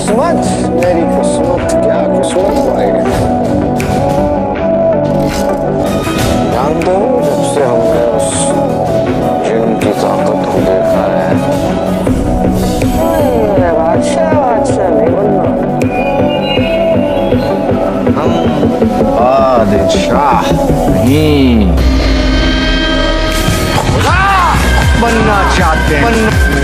किस्मत, मेरी किस्मत, क्या किस्मत भाई। जानते हो, जब से हमने उस जिन की ताकत को देखा है, बादशाह बादशाह नहीं बनना, हम बादशाह नहीं बनना चाहते हैं।